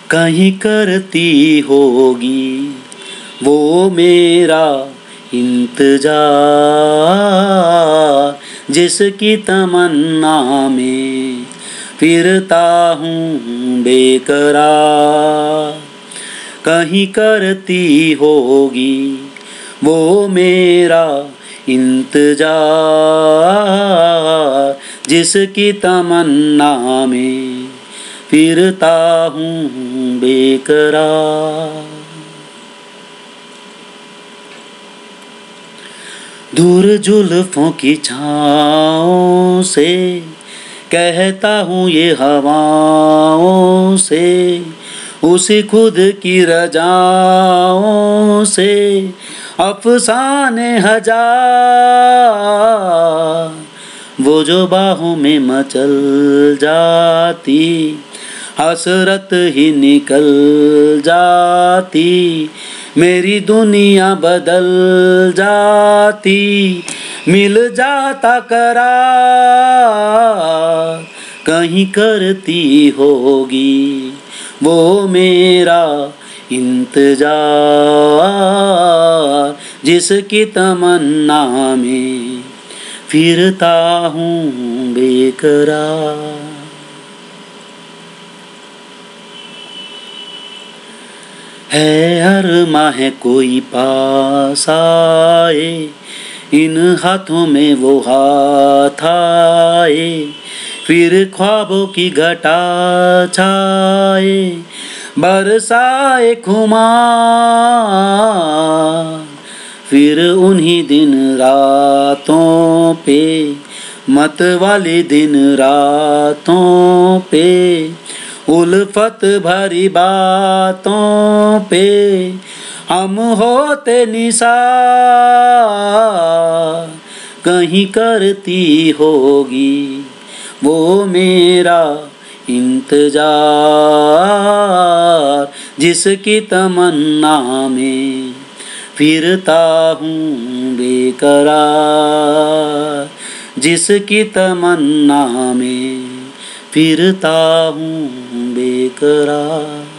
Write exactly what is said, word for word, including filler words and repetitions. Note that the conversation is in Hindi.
कहीं करती होगी वो मेरा इंतजार, जिसकी तमन्ना में फिरता हूँ बेकरार। कहीं करती होगी वो मेरा इंतजार, जिसकी तमन्ना में फिरता हूँ बेकरार। दूर जुल्फों की छाँव से कहता हूँ ये हवाओं से, उसी खुद की रजाओं से अफसाने हजार। वो जो बाहों में मचल जाती हसरत ही निकल जाती, मेरी दुनिया बदल जाती, मिल जाता करार। कहीं करती होगी वो मेरा इंतजार, जिसकी तमन्ना में फिरता हूँ बेकरार। है अरमा है कोई पास आए, इन हाथों में वो हाथ आए, फिर ख्वाबों की घटा छाए, बरसाए खुमार। फिर उन्हीं दिन रातों पे, मत वाली दिन रातों पे, उल्फत भरी बातों पे हम होते निसार। कहीं करती होगी वो मेरा इंतजार, जिसकी तमन्ना में फिरता हूँ बेकरार, जिसकी तमन्ना में फिरता हूँ बेकरार।